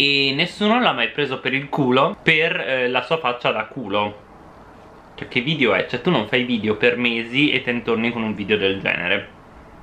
e nessuno l'ha mai preso per il culo per la sua faccia da culo. Cioè, che video è? Cioè, tu non fai video per mesi e te ne torni con un video del genere.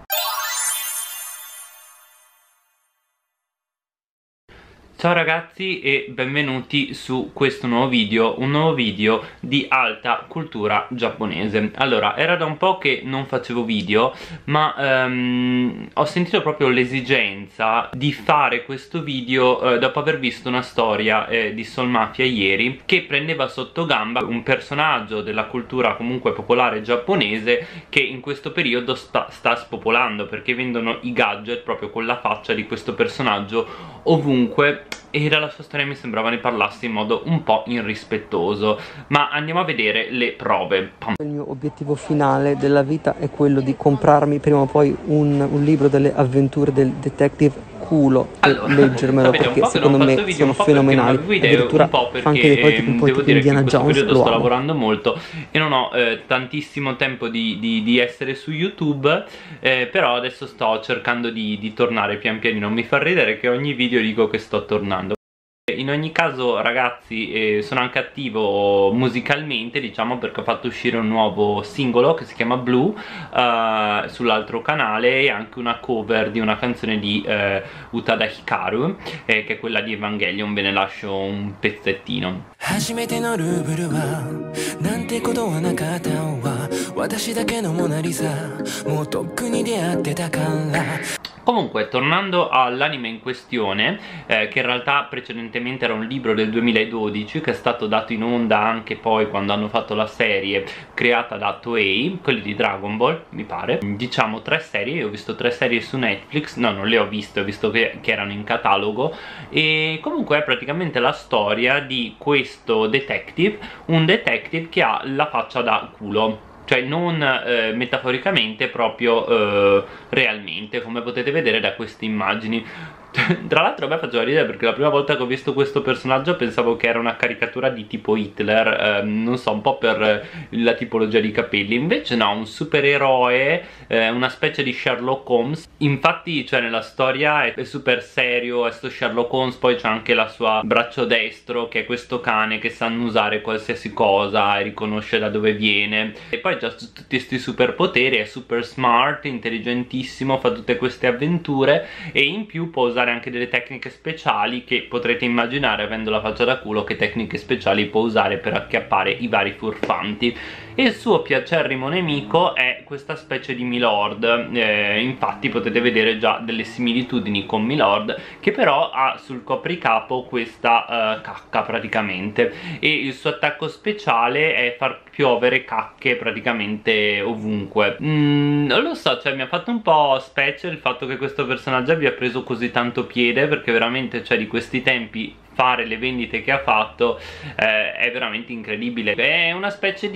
Ciao ragazzi e benvenuti su questo nuovo video, un nuovo video di alta cultura giapponese. Allora, era da un po' che non facevo video, ma ho sentito proprio l'esigenza di fare questo video dopo aver visto una storia di Soul Mafia ieri, che prendeva sotto gamba un personaggio della cultura comunque popolare giapponese che in questo periodo sta spopolando, perché vendono i gadget proprio con la faccia di questo personaggio ovunque, e dalla sua storia mi sembrava ne parlassi in modo un po' irrispettoso. Ma andiamo a vedere le prove. Il mio obiettivo finale della vita è quello di comprarmi prima o poi un libro delle avventure del detective culo e allora, leggermelo, perché secondo me sono fenomenali. Addirittura un po' perché anche dei poi tipo un po' devo tipo dire che Indiana in questo Jones periodo lo sto amo. lavorando molto e non ho tantissimo tempo di essere su YouTube, però adesso sto cercando di tornare pian pianino. Mi fa ridere che ogni video dico che sto tornando. In ogni caso ragazzi, sono anche attivo musicalmente, diciamo, perché ho fatto uscire un nuovo singolo che si chiama Blue sull'altro canale, e anche una cover di una canzone di Utada Hikaru, che è quella di Evangelion. Ve ne lascio un pezzettino. Comunque, tornando all'anime in questione, che in realtà precedentemente era un libro del 2012 che è stato dato in onda anche poi quando hanno fatto la serie creata da Toei, quelli di Dragon Ball, mi pare. Diciamo 3 serie, io ho visto 3 serie su Netflix, no, non le ho viste, ho visto che erano in catalogo, e comunque è praticamente la storia di questo detective, un detective che ha la faccia da culo. Cioè non metaforicamente, proprio realmente, come potete vedere da queste immagini. Tra l'altro a me faceva ridere perché la prima volta che ho visto questo personaggio pensavo che era una caricatura di tipo Hitler, non so, un po' per la tipologia di capelli. Invece no, un supereroe, una specie di Sherlock Holmes. Infatti, cioè, nella storia è super serio, è sto Sherlock Holmes, poi c'è anche la sua braccio destro che è questo cane che sa annusare qualsiasi cosa e riconosce da dove viene, e poi già tutti questi superpoteri, è super smart, intelligentissimo, fa tutte queste avventure e in più può usare anche delle tecniche speciali che potrete immaginare, avendo la faccia da culo, che tecniche speciali può usare per acchiappare i vari furfanti. E il suo piacerrimo nemico è questa specie di Milord, infatti potete vedere già delle similitudini con Milord, che però ha sul copricapo questa cacca praticamente, e il suo attacco speciale è far piovere cacche praticamente ovunque. Non lo so, cioè mi ha fatto un po' specie il fatto che questo personaggio abbia preso così tanto piede, perché veramente, cioè, di questi tempi fare le vendite che ha fatto è veramente incredibile. È una specie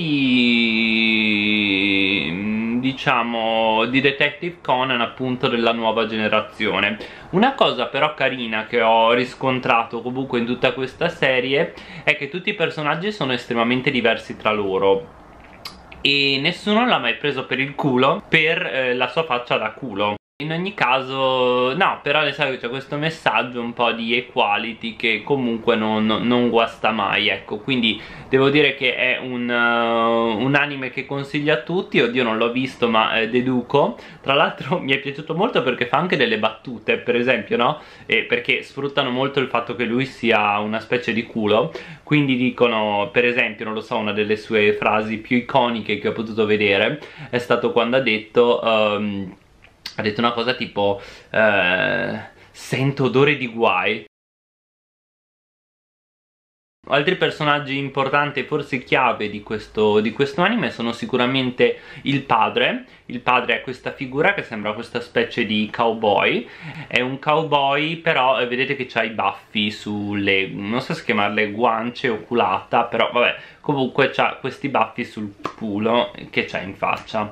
di, diciamo, di Detective Conan, appunto, della nuova generazione. Una cosa però carina che ho riscontrato comunque in tutta questa serie è che tutti i personaggi sono estremamente diversi tra loro e nessuno l'ha mai preso per il culo per la sua faccia da culo. In ogni caso, no, però sai, c'è questo messaggio un po' di equality che comunque non guasta mai, ecco. Quindi devo dire che è un anime che consiglio a tutti. Oddio, non l'ho visto, ma deduco. Tra l'altro mi è piaciuto molto perché fa anche delle battute, per esempio, no? Perché sfruttano molto il fatto che lui sia una specie di culo. Quindi dicono, per esempio, non lo so, una delle sue frasi più iconiche che ho potuto vedere è stato quando ha detto una cosa tipo sento odore di guai. Altri personaggi importanti e forse chiave di questo anime sono sicuramente il padre. Il padre è questa figura che sembra questa specie di cowboy. È un cowboy, però vedete che ha i baffi sulle, non so se chiamarle guance o culata, però vabbè, comunque c'ha questi baffi sul culo che c'ha in faccia.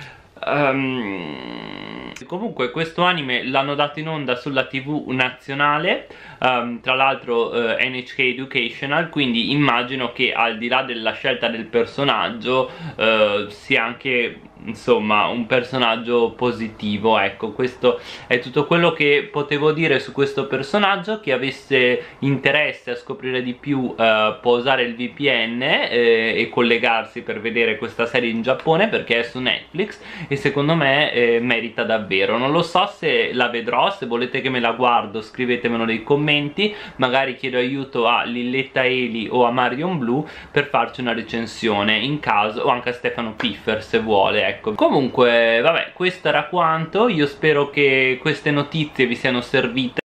Comunque questo anime l'hanno dato in onda sulla TV nazionale, tra l'altro NHK Educational, quindi immagino che al di là della scelta del personaggio sia anche insomma un personaggio positivo. Ecco, questo è tutto quello che potevo dire su questo personaggio. Chi avesse interesse a scoprire di più può usare il VPN e collegarsi per vedere questa serie in Giappone, perché è su Netflix e secondo me merita davvero. Non lo so se la vedrò, se volete che me la guardo scrivetemelo nei commenti, magari chiedo aiuto a Lilletta Eli o a Marion Blue per farci una recensione in caso, o anche a Stefano Piffer se vuole, ecco. Comunque vabbè, questo era quanto. Io spero che queste notizie vi siano servite